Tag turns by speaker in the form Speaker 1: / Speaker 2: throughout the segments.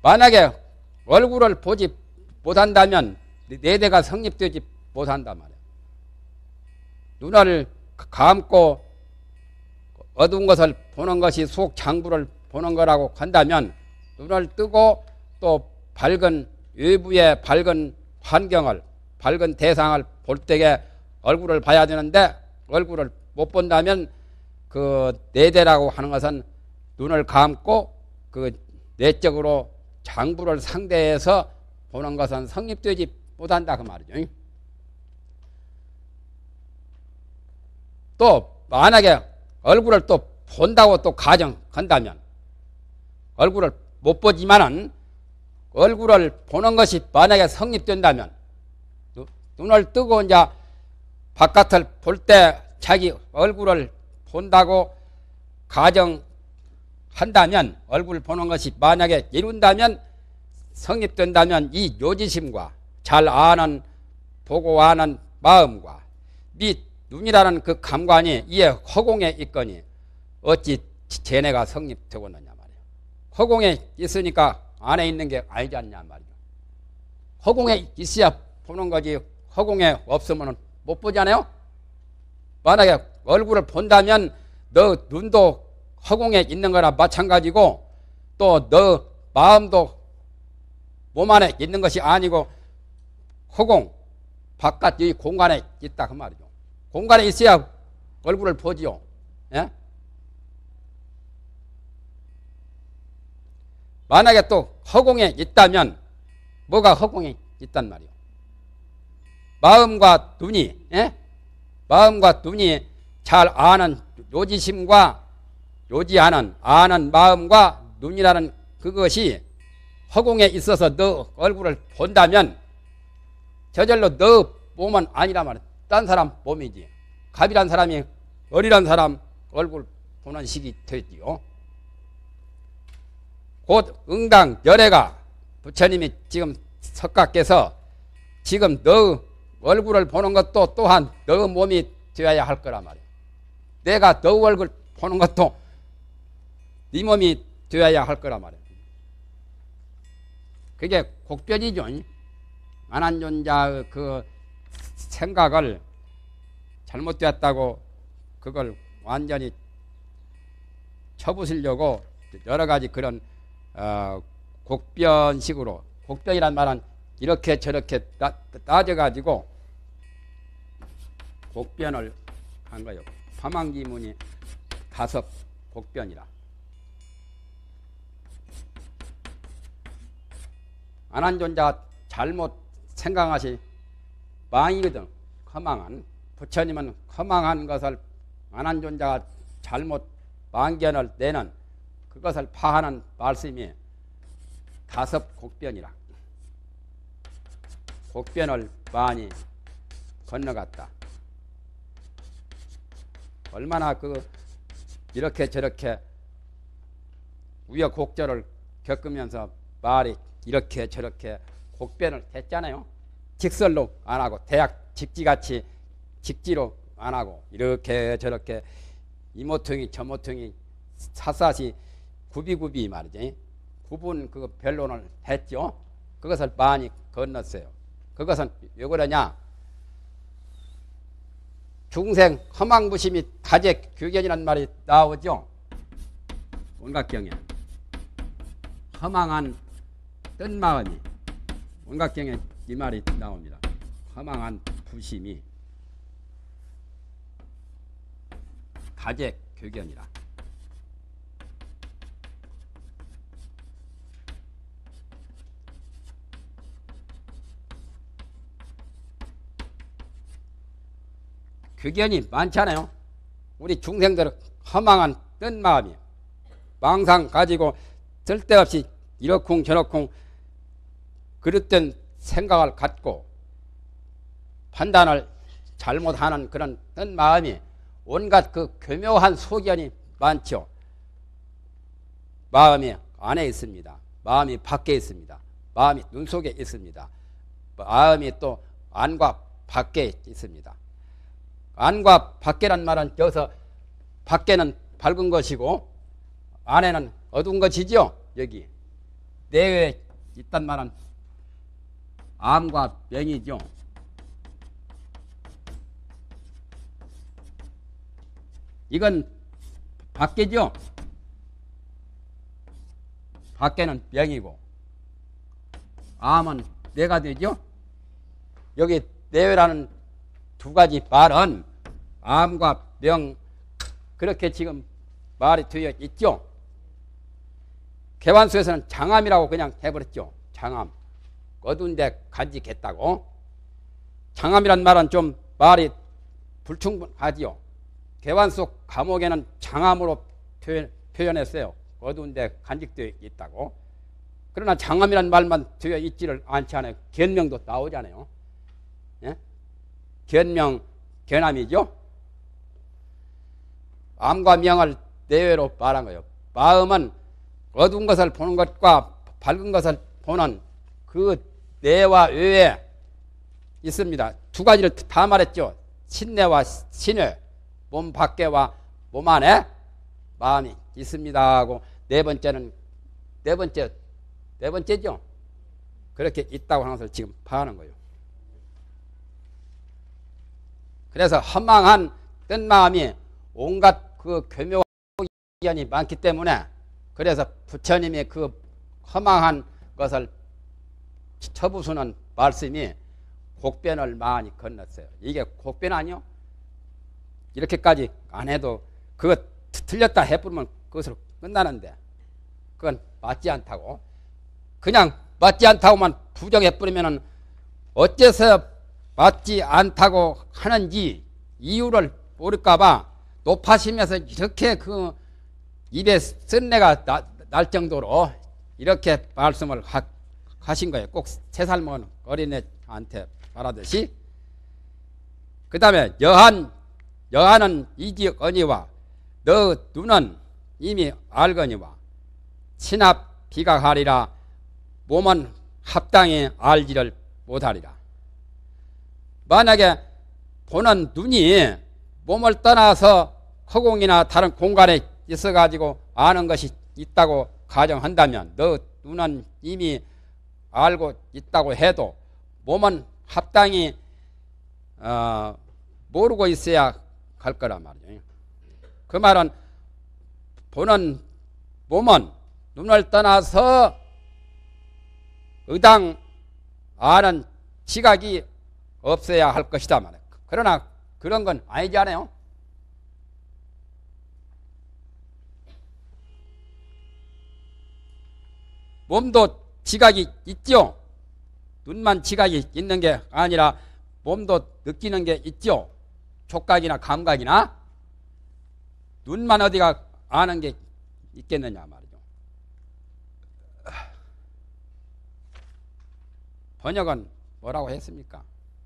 Speaker 1: 만약에 얼굴을 보지 못한다면 네 대가 성립되지 못한단 말이야. 눈을 감고 어두운 것을 보는 것이 속 장부를 보는 거라고 한다면 눈을 뜨고 또 밝은 외부의 밝은 환경을 밝은 대상을 볼 때에 얼굴을 봐야 되는데 얼굴을 못 본다면 그 내대라고 하는 것은 눈을 감고 그 내적으로 장부를 상대해서 보는 것은 성립되지 못한다 그 말이죠. 또 만약에 얼굴을 또 본다고 또 가정한다면 얼굴을 못 보지만은 얼굴을 보는 것이 만약에 성립된다면 눈을 뜨고 이제 바깥을 볼 때 자기 얼굴을 본다고 가정한다면 얼굴을 보는 것이 만약에 이룬다면 성립된다면 이 요지심과 잘 아는 보고 아는 마음과 네 눈이라는 그 감관이 이에 허공에 있거니 어찌 쟤네가 성립되겠느냐 말이야. 허공에 있으니까 안에 있는 게 아니지 않냐 말이야. 허공에 있어야 보는 거지 허공에 없으면 못 보잖아요. 만약에 얼굴을 본다면 너 눈도 허공에 있는 거나 마찬가지고 또 너 마음도 몸 안에 있는 것이 아니고 허공 바깥 이 공간에 있다 그 말이죠. 공간에 있어야 얼굴을 보지요. 예? 만약에 또 허공에 있다면 뭐가 허공에 있단 말이요. 마음과 눈이 마음과 눈이 잘 아는 요지심과 요지하는 아는 마음과 눈이라는 그것이 허공에 있어서 너 얼굴을 본다면 저절로 너 몸은 아니란 말이야. 딴 사람 몸이지. 갑이란 사람이 어리란 사람 얼굴 보는 식이 되지요. 곧 응당 열애가 부처님이 지금 석가께서 지금 너 얼굴을 보는 것도 또한 너 몸이 되어야 할 거란 말이야. 내가 너 얼굴 보는 것도 네 몸이 되어야 할 거란 말이야. 그게 곡변이죠. 안한존자의 그 생각을 잘못되었다고 그걸 완전히 쳐부수려고 여러 가지 그런 곡변식으로 곡변이란 말은 이렇게 저렇게 따져가지고 곡변을 한 거예요. 파망기문이 5 곡변이라. 안한존자 잘못 생각하시 망이거든. 허망한 부처님은 허망한 것을 안한존자가 잘못 망견을 내는 그것을 파하는 말씀이 5 곡변이라. 곡변을 많이 건너갔다. 얼마나 이렇게 저렇게 우여곡절을 겪으면서 말이 이렇게 저렇게 곡변을 했잖아요. 직설로 안 하고 대학 직지같이 직지로 안 하고 이렇게 저렇게 이모퉁이 저모퉁이 샅샅이 구비구비 말이지. 구분 그 변론을 했죠. 그것을 많이 건넜어요. 그것은 왜 그러냐? 중생 허망부심이 다재교견이라는 말이 나오죠. 온각경에 허망한 뜬 마음이 온각경에 이 말이 나옵니다. 허망한 부심이 다재교견이라. 교견이 많잖아요. 우리 중생들은 허망한 뜬 마음이에요. 망상 가지고 쓸데없이 이러쿵 저러쿵 그릇된 생각을 갖고 판단을 잘못하는 그런 뜬 마음이 온갖 그 교묘한 소견이 많죠. 마음이 안에 있습니다. 마음이 밖에 있습니다. 마음이 눈 속에 있습니다. 마음이 또 안과 밖에 있습니다. 안과 밖에란 말은 여기서 밖에는 밝은 것이고 안에는 어두운 것이죠. 여기 내외에 있단 말은 암과 명이죠. 이건 밖에죠. 밖에는 명이고 암은 뇌가 되죠. 여기 내외라는 두 가지 말은 암과 명 그렇게 지금 말이 되어 있죠. 개완수에서는 장암이라고 그냥 해버렸죠. 장암. 어두운데 간직했다고. 장암이란 말은 좀 말이 불충분하지요. 개완수 감옥에는 장암으로 표현했어요. 어두운데 간직되어 있다고. 그러나 장암이란 말만 되어 있지를 않지 않아요. 견명도 나오잖아요. 예? 견명, 견암이죠. 암과 명을 내외로 말한 거예요. 마음은 어두운 것을 보는 것과 밝은 것을 보는 그 내와 외에 있습니다. 두 가지를 다 말했죠. 신내와 신외, 몸 밖에와 몸 안에 마음이 있습니다 하고 네 번째죠. 그렇게 있다고 하는 것을 지금 파하는 거예요. 그래서 허망한 뜬 마음이 온갖 그 교묘한 이견이 많기 때문에 그래서 부처님이 그 허망한 것을 쳐부수는 말씀이 곡변을 많이 건넜어요. 이게 곡변 아니요? 이렇게까지 안 해도 그거 틀렸다 해부르면 그것으로 끝나는데 그건 맞지 않다고. 그냥 맞지 않다고만 부정해버리면 어째서 맞지 않다고 하는지 이유를 모를까봐 높아지면서 이렇게 그 입에 쓴내가 날 정도로 이렇게 말씀을 하신 거예요. 꼭 3살 먹은 어린애한테 말하듯이. 그 다음에 여한은 이지언니와 너 눈은 이미 알거니와 친합 비각하리라 몸은 합당히 알지를 못하리라. 만약에 보는 눈이 몸을 떠나서 허공이나 다른 공간에 있어가지고 아는 것이 있다고 가정한다면 너 눈은 이미 알고 있다고 해도 몸은 합당히 모르고 있어야 할 거란 말이에요. 그 말은 보는 몸은 눈을 떠나서 의당 아는 지각이 없어야 할 것이다 말이에요. 그러나 그런 건 아니지 않아요? 몸도 지각이 있죠. 눈만 지각이 있는 게 아니라 몸도 느끼는 게 있죠. 촉각이나 감각이나. 눈만 어디가 아는 게 있겠느냐 말이죠. 번역은 뭐라고 했습니까?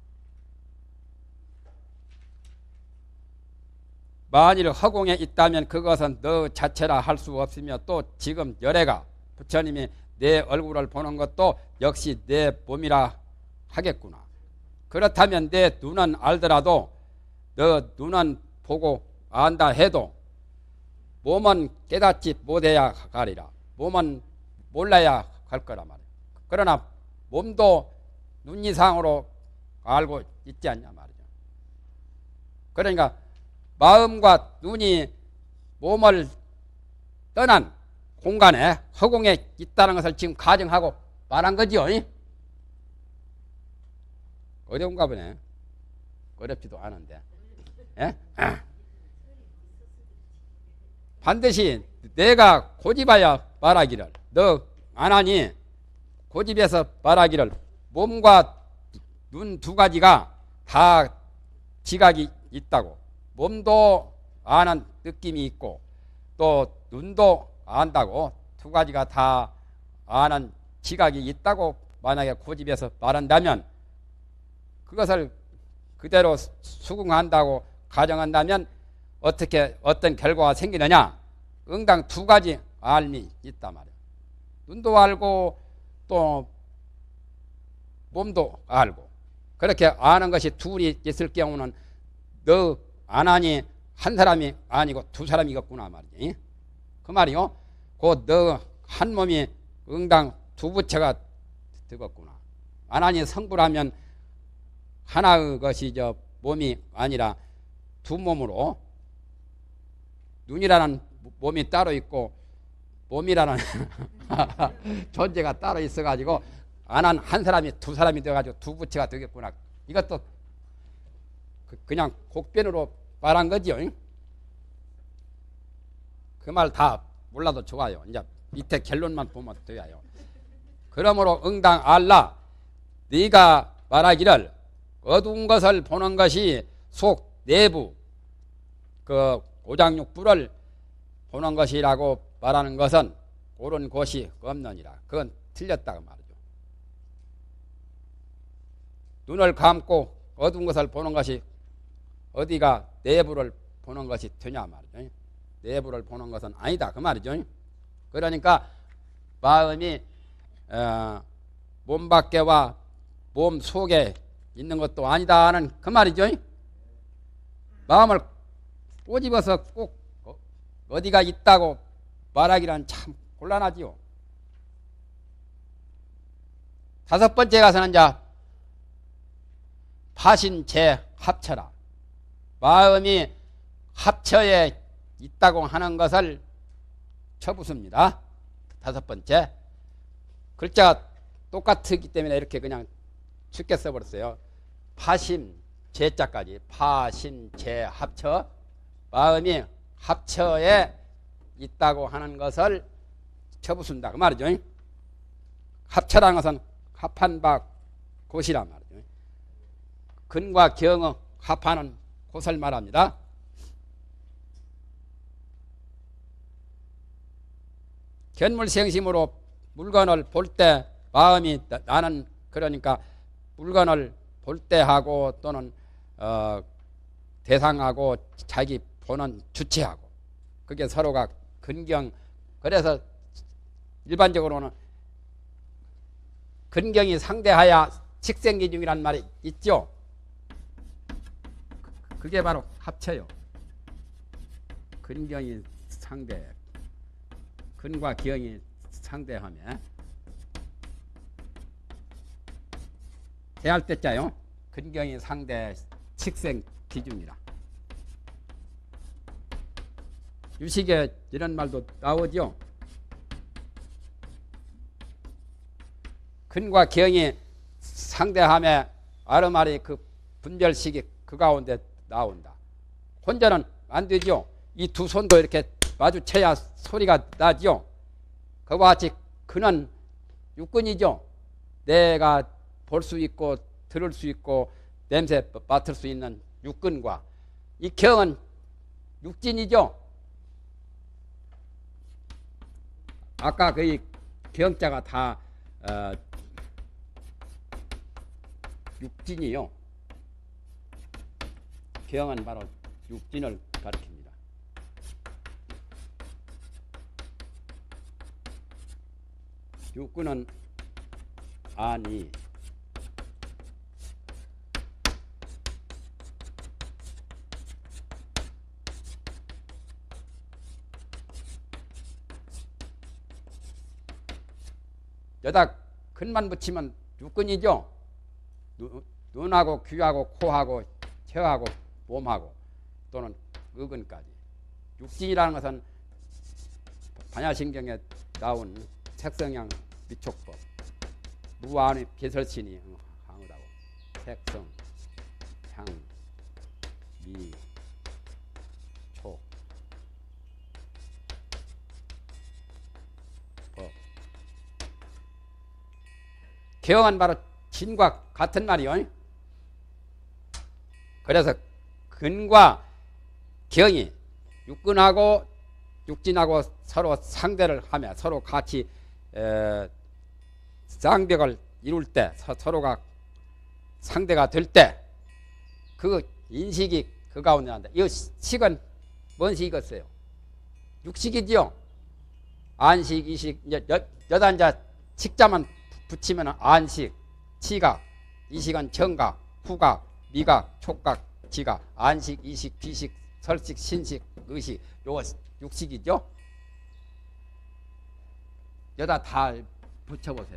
Speaker 1: 만일 허공에 있다면 그것은 너 자체라 할 수 없으며 또 지금 열애가 부처님이 내 얼굴을 보는 것도 역시 내 몸이라 하겠구나. 그렇다면 내 눈은 알더라도 너 눈은 보고 안다 해도 몸은 깨닫지 못해야 가리라. 몸은 몰라야 할 거란 말이야. 그러나 몸도 눈 이상으로 알고 있지 않냐 말이죠. 그러니까 마음과 눈이 몸을 떠난 공간에 허공에 있다는 것을 지금 가정하고 말한 거지요. 어려운가 보네. 어렵지도 않은데. 예? 반드시 내가 고집하여 말하기를 너 안 하니 고집해서 말하기를 몸과 눈 두 가지가 다 지각이 있다고. 몸도 아는 느낌이 있고 또 눈도 안다고 두 가지가 다 아는 지각이 있다고 만약에 고집해서 말한다면 그것을 그대로 수긍한다고 가정한다면 어떤 결과가 생기느냐? 응당 두 가지 알미 있단 말이에요. 눈도 알고 또 몸도 알고. 그렇게 아는 것이 둘이 있을 경우는 너 안 하니 한 사람이 아니고 두 사람이겠구나 말이지. 그 말이요. 곧 너 한 몸이 응당 두 부처가 되겠구나. 만약에 성불하면 하나의 것이 저 몸이 아니라 두 몸으로 눈이라는 몸이 따로 있고 몸이라는 존재가 따로 있어가지고 한 사람이 두 사람이 돼가지고 두 부처가 되겠구나. 이것도 그냥 곡변으로 말한 거지요. 그 말 다 몰라도 좋아요. 이제 밑에 결론만 보면 돼요. 그러므로 응당 알라 네가 말하기를 어두운 것을 보는 것이 속 내부 그 오장육부를 보는 것이라고 말하는 것은 옳은 곳이 없느니라. 그건 틀렸다고 말이죠. 눈을 감고 어두운 것을 보는 것이 어디가 내부를 보는 것이 되냐 말이죠. 내부를 보는 것은 아니다 그 말이죠. 그러니까 마음이 몸 밖에와 몸 속에 있는 것도 아니다는 그 말이죠. 마음을 꼬집어서 꼭 어디가 있다고 말하기란 참 곤란하지요. 다섯 번째 가서는 이제 파신제 합처라. 마음이 합처에 있다고 하는 것을 쳐붓습니다. 다섯 번째. 글자가 똑같기 때문에 이렇게 그냥 쉽게 써버렸어요. 파심, 제자까지. 파심, 제, 합처. 마음이 합처에 있다고 하는 것을 쳐붓는다. 그 말이죠. 합처라는 것은 합한 바 곳이란 말이죠. 근과 경의 합하는 곳을 말합니다. 견물생심으로 물건을 볼 때 마음이 나는 그러니까 물건을 볼 때 하고 또는 대상하고 자기 보는 주체하고 그게 서로가 근경. 그래서 일반적으로는 근경이 상대하야 식생기중이란 말이 있죠. 그게 바로 합쳐요. 근경이 상대, 근과 기형이 상대하면 대할 때자요. 근경이 상대 식생 기중이라. 유식에 이런 말도 나오죠. 근과 기형이 상대하며 아르마리 그 분별식이 그 가운데 나온다. 혼자는 안 되죠. 이 두 손도 이렇게 마주쳐야 소리가 나죠. 그와 같이 그는 육근이죠. 내가 볼 수 있고 들을 수 있고 냄새 맡을 수 있는 육근과 이 경은 육진이죠. 아까 그 경자가 다 육진이요. 경은 바로 육진을 가리킵니다. 육근은 아니 여다 근만 붙이면 육근이죠. 눈하고 귀하고 코하고 혀하고 몸하고 또는 의근까지. 육진이라는 것은 반야신경에 나온 색성향 미촉법 무한의 개설신이 강하다고. 색성, 향, 미, 촉, 법. 경은 바로 진과 같은 말이요. 그래서 근과 경이 육근하고 육진하고 서로 상대를 하며 서로 같이 쌍벽을 이룰 때 서로가 상대가 될 때 그 인식이 그 가운데 난다. 이 식은 뭔 식이겠어요? 육식이지요. 안식, 이식. 이제 여다 이제 식자만 붙이면 안식, 치각, 이식은 정각, 후각, 미각, 촉각, 지각, 안식, 이식, 비식, 설식, 신식, 의식. 요거 육식이죠. 여다 다 붙여보세요.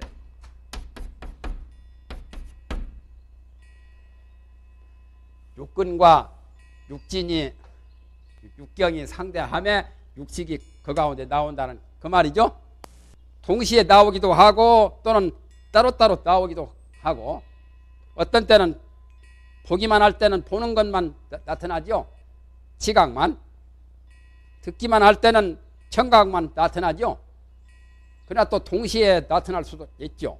Speaker 1: 육근과 육진이 육경이 상대함에 육식이 그 가운데 나온다는 그 말이죠. 동시에 나오기도 하고 또는 따로따로 나오기도 하고, 어떤 때는 보기만 할 때는 보는 것만 나타나죠. 지각만. 듣기만 할 때는 청각만 나타나죠. 그러나 또 동시에 나타날 수도 있죠.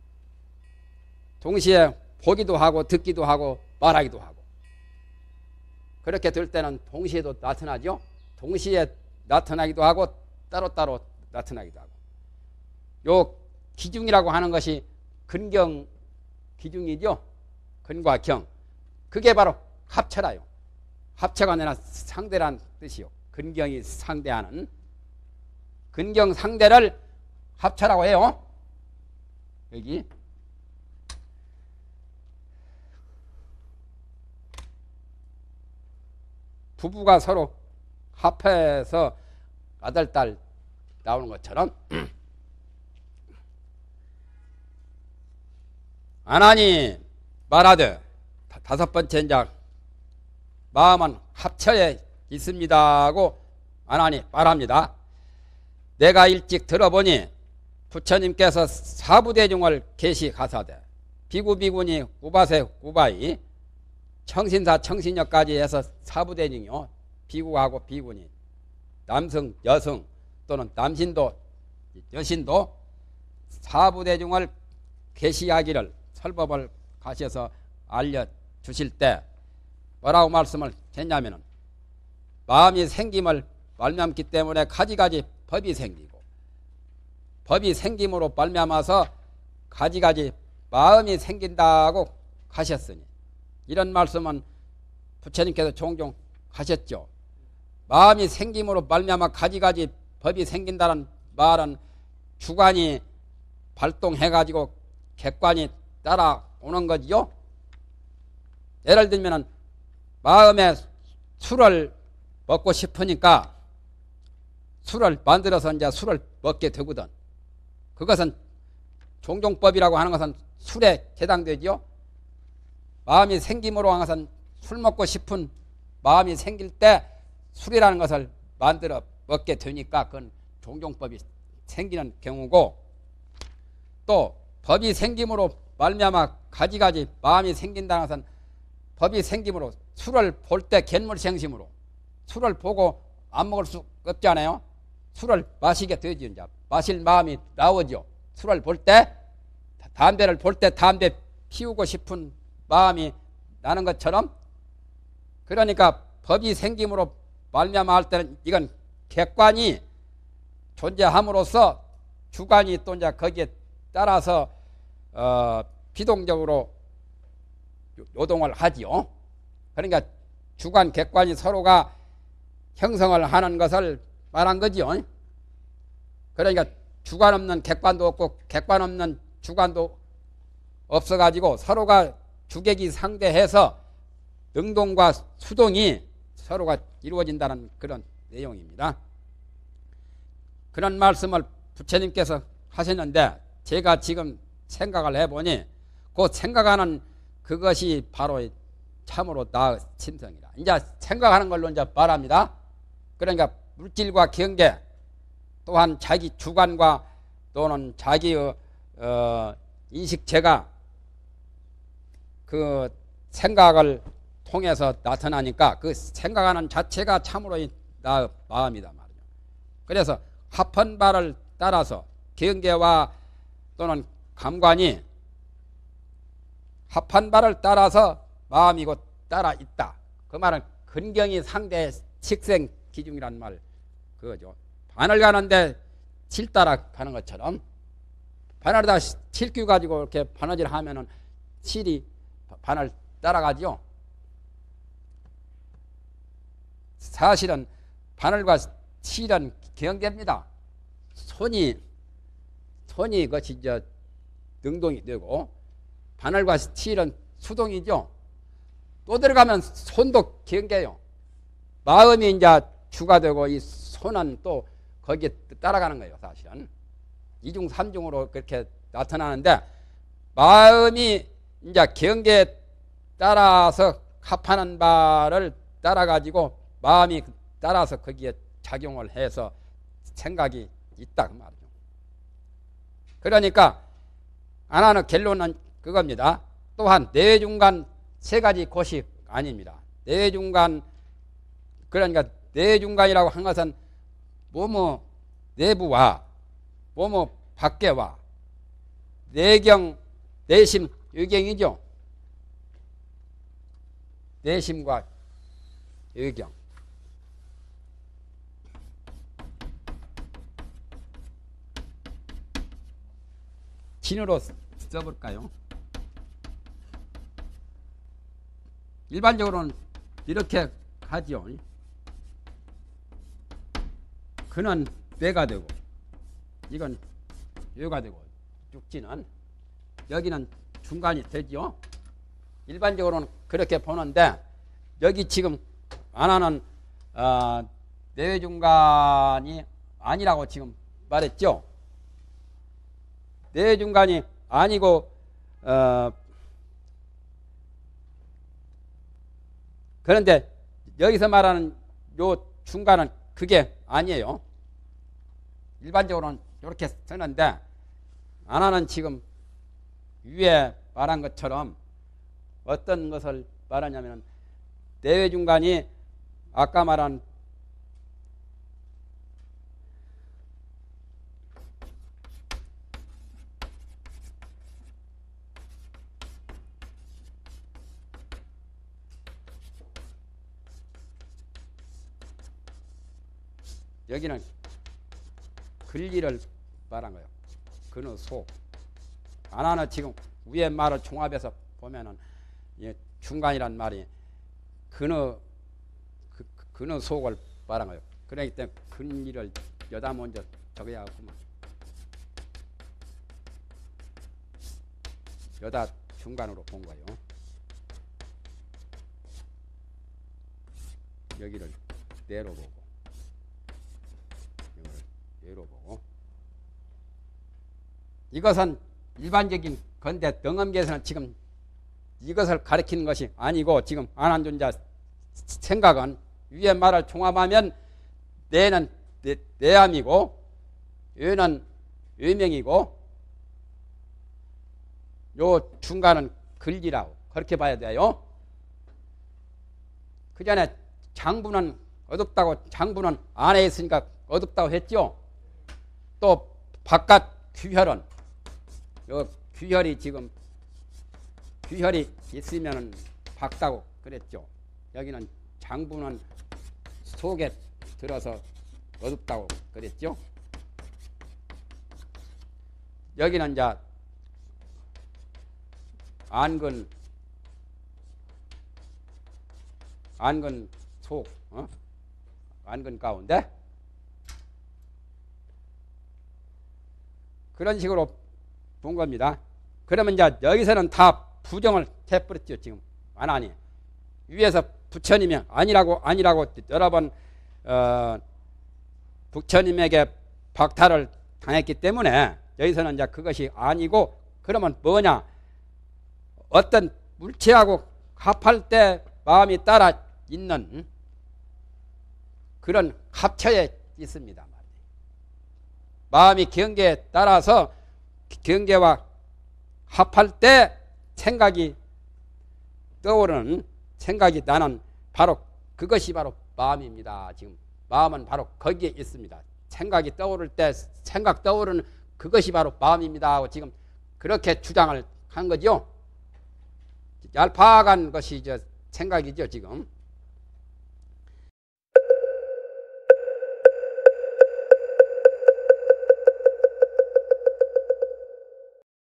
Speaker 1: 동시에 보기도 하고 듣기도 하고 말하기도 하고. 그렇게 될 때는 동시에도 나타나죠. 동시에 나타나기도 하고 따로따로 나타나기도 하고. 요 기중이라고 하는 것이 근경 기중이죠. 근과 경. 그게 바로 합체라요. 합체가 아니라 상대란 뜻이요. 근경이 상대하는, 근경 상대를 합체라고 해요. 여기 부부가 서로 합해서 아들, 딸 나오는 것처럼 아나니 말하되, 다섯 번째 이제 마음은 합처에 있습니다 하고 아나니 말합니다. 내가 일찍 들어보니 부처님께서 사부대중을 계시가사대 비구비구니 구바세 구바이 청신사 청신녀까지 해서 사부대중이요. 비구하고 비구니 남성 여성 또는 남신도 여신도 사부대중을 계시하기를 설법을 가셔서 알려주실 때 뭐라고 말씀을 했냐면은, 마음이 생김을 말미암기 때문에 가지가지 법이 생기고, 법이 생김으로 말미암아서 가지가지 마음이 생긴다고 하셨으니, 이런 말씀은 부처님께서 종종 하셨죠. 마음이 생김으로 말미암아 가지가지 법이 생긴다는 말은 주관이 발동해가지고 객관이 따라오는 거지요. 예를 들면은 마음에 술을 먹고 싶으니까 술을 만들어서 이제 술을 먹게 되거든. 그것은 종종법이라고 하는 것은 술에 해당되지요. 마음이 생김으로 하는 것은 술 먹고 싶은 마음이 생길 때 술이라는 것을 만들어 먹게 되니까 그건 종종법이 생기는 경우고, 또 법이 생김으로 말미암아 가지가지 마음이 생긴다는 것은 법이 생김으로 술을 볼 때 견물생심으로 술을 보고 안 먹을 수 없잖아요. 술을 마시게 되죠. 이제 마실 마음이 나오죠. 술을 볼 때, 담배를 볼 때 담배 피우고 싶은 마음이 나는 것처럼, 그러니까 법이 생김으로 말미암아 할 때는 이건 객관이 존재함으로써 주관이 또 이제 거기에 따라서 비동적으로 요동을 하지요. 그러니까 주관 객관이 서로가 형성을 하는 것을 말한 거지요. 그러니까 주관 없는 객관도 없고 객관 없는 주관도 없어가지고 서로가 주객이 상대해서 능동과 수동이 서로가 이루어진다는 그런 내용입니다. 그런 말씀을 부처님께서 하셨는데, 제가 지금 생각을 해보니 그 생각하는 그것이 바로 참으로 나의 심성이다. 이제 생각하는 걸로 이제 말합니다. 그러니까 물질과 경계, 또한 자기 주관과 또는 자기의 인식체가 그 생각을 통해서 나타나니까 그 생각하는 자체가 참으로 나의 마음이다 말이죠. 그래서 합한 바를 따라서 경계와 또는 감관이 합한 바를 따라서 마음이 곧 따라 있다. 그 말은 근경이 상대 식생 기중이란 말 그거죠. 반을 가는데 칠 따라 가는 것처럼 반을다 칠규 가지고 이렇게 바느질 하면은 칠이 반을 따라가죠. 사실은 바늘과 칠은 경계입니다. 손이 그것이 이제 능동이 되고 바늘과 칠은 수동이죠. 또 들어가면 손도 경계요. 마음이 이제 주가 되고 이 손은 또 거기에 따라가는 거예요. 사실은 이중 삼중으로 그렇게 나타나는데 마음이 이제 경계에 따라서 합하는 바를 따라 가지고 마음이 따라서 거기에 작용을 해서 생각이 있다 그 말이죠. 그러니까 안 하는 결론은 그겁니다. 또한 내중간 세 가지 곳이 아닙니다. 내중간 그러니까 내중간이라고 한 것은 뭐뭐 내부와 뭐뭐 밖에와 내경 내심 의경이죠. 내심과 의경. 진으로 써볼까요? 일반적으로는 이렇게 하죠. 그는 뇌가 되고 이건 뇌가 되고 육지는 여기는 중간이 되죠. 일반적으로는 그렇게 보는데 여기 지금 안 하는 뇌중간이 아니라고 지금 말했죠. 뇌중간이 아니고 그런데 여기서 말하는 요 중간은 그게 아니에요. 일반적으로는 이렇게 쓰는데 안 하는 지금 위에 말한 것처럼 어떤 것을 말하냐면 내외중간이 아까 말한 여기는 근리를 말한 거예요. 근의 속. 안 하나 지금 위에 말을 종합해서 보면은 중간이란 말이 근의 속을 말한 거예요. 그렇기 때문에 근리를 여다 먼저 적어야 하구만. 여다 중간으로 본 거예요. 여기를 내로 보고 여기를 내로 보고 이것은 일반적인 건데 등엄계에서는 지금 이것을 가리키는 것이 아니고 지금 안한존자 생각은 위에 말을 종합하면 내는 내암이고 외는 외명이고 요 중간은 근리라고 그렇게 봐야 돼요. 그 전에 장부는 어둡다고 장부는 안에 있으니까 어둡다고 했죠. 또 바깥 귀혈은 요 귀혈이 지금 귀혈이 있으면은 밝다고 그랬죠. 여기는 장부는 속에 들어서 어둡다고 그랬죠. 여기는 이제 안근 속, 안근 가운데 그런 식으로 본 겁니다. 그러면 이제 여기서는 다 부정을 해버렸죠. 지금 안 하니 위에서 부처님이 아니라고 여러 번 부처님에게 박탈을 당했기 때문에 여기서는 이제 그것이 아니고 그러면 뭐냐? 어떤 물체하고 합할 때 마음이 따라 있는 그런 합처에 있습니다. 마음이 경계에 따라서 경계와 합할 때 생각이 떠오르는 생각이 나는 바로 그것이 바로 마음입니다. 지금 마음은 바로 거기에 있습니다. 생각이 떠오를 때 생각 떠오르는 그것이 바로 마음입니다 하고 지금 그렇게 주장을 한 거죠. 얄팍한 것이 생각이죠. 지금